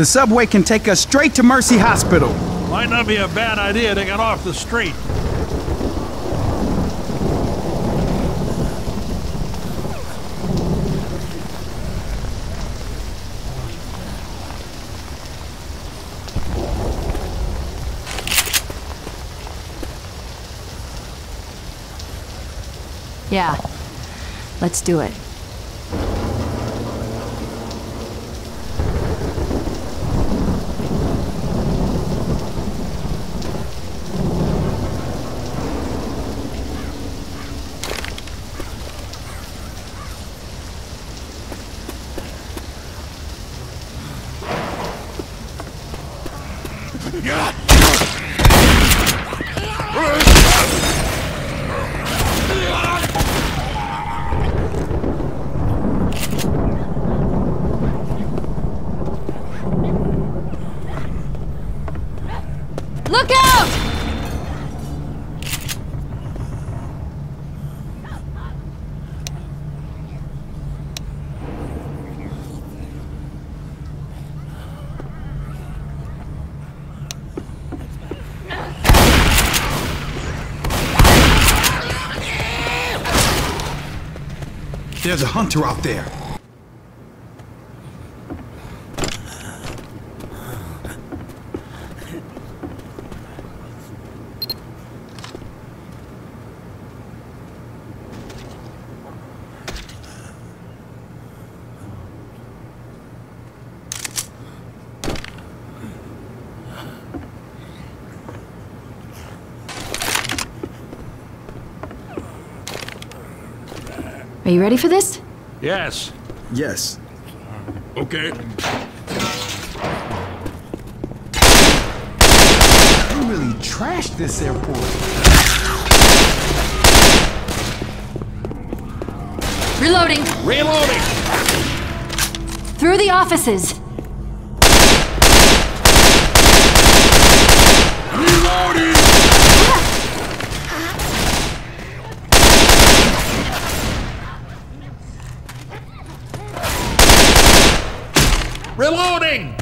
The subway can take us straight to Mercy Hospital. Might not be a bad idea to get off the street. Yeah, let's do it. Look out! There's a hunter out there. Are you ready for this? Yes. Yes. Okay. You really trashed this airport. Reloading! Reloading! Through the offices! Reloading! Reloading!